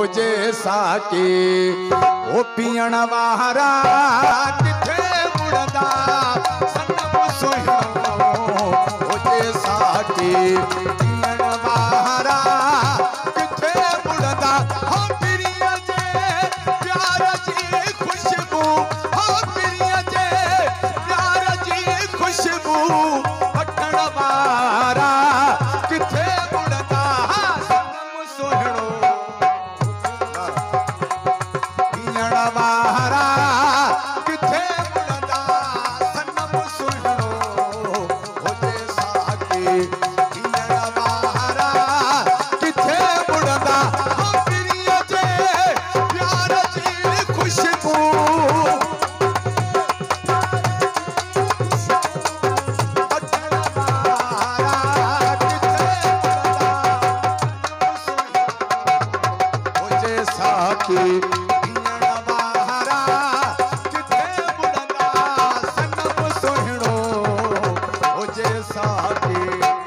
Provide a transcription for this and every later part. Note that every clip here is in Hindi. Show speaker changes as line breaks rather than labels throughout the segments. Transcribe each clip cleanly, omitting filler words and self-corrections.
जे साके ओ पियण वारा किथे मुड़दा सनम सोहणो ओ जे साके पियण वारा किथे मुड़दा हो पिरिया जे प्यार जी खुशबू हो पिरिया जे प्यार जी खुशबू वठण वारा किथे मुड़दा सनम सोहणो पियण वारा किथे मुड़दा सनम सोहणो ओ जे साके पियण वारा किथे मुड़दा हो पिरिया जे प्यार जी खुशबू साके पियण वारा किथे मुड़दा सनम सोहणो ओ जे साके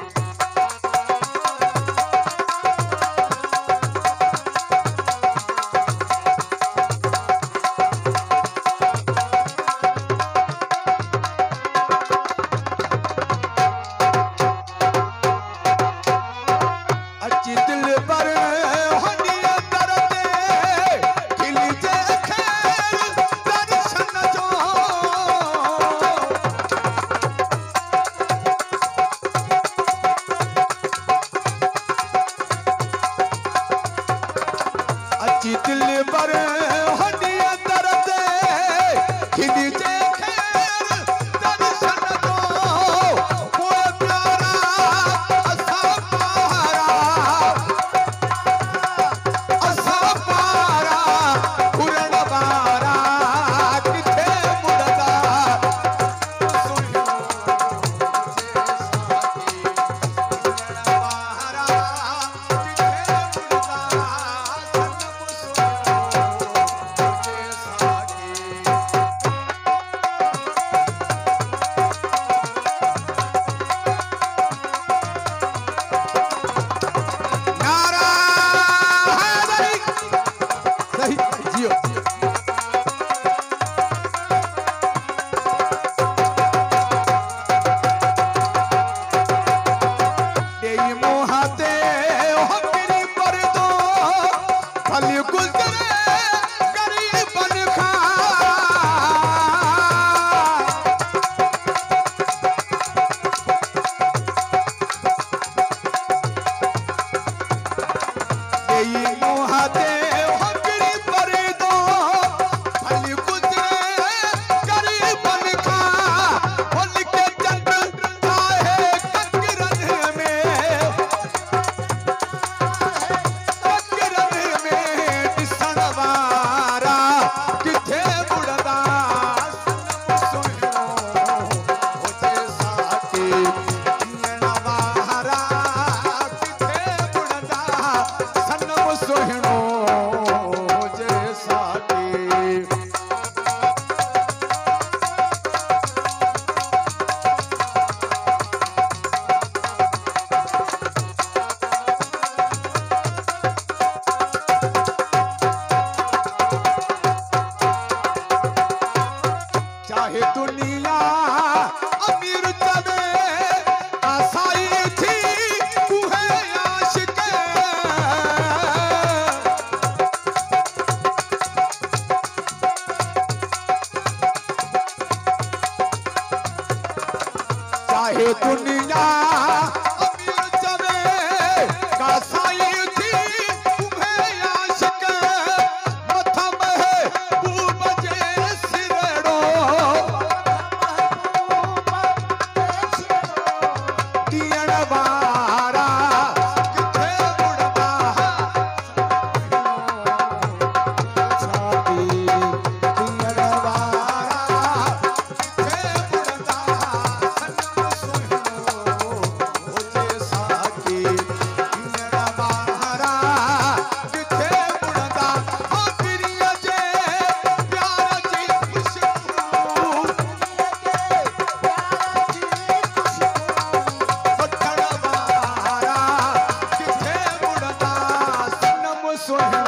अची दिल पर हनिया करते खिली जे खैर दर्शन जो अची दिल पर हनिया करते खिली जे खैर दर्शन जो वो प्यारा असा पारा असा पारा उरण वारा किथे मुड़दा सोहणो जे साके पियण वारा किथे मुड़दा चाहे दुनिया अमीर चले आसाई थी तू है आशिक चाहे दुनिया अमीर चले आसाई थी तू है आशिक मथा महबूब जे सिरड़ो पियण वारा किथे मुड़दा साके पियण वारा किथे मुड़दा सनम सोहणो ओ जे साके पियण वारा किथे मुड़दा हो पिरिया जे प्यार जी खुशबू वठण वारा किथे मुड़दा सनम सोहणो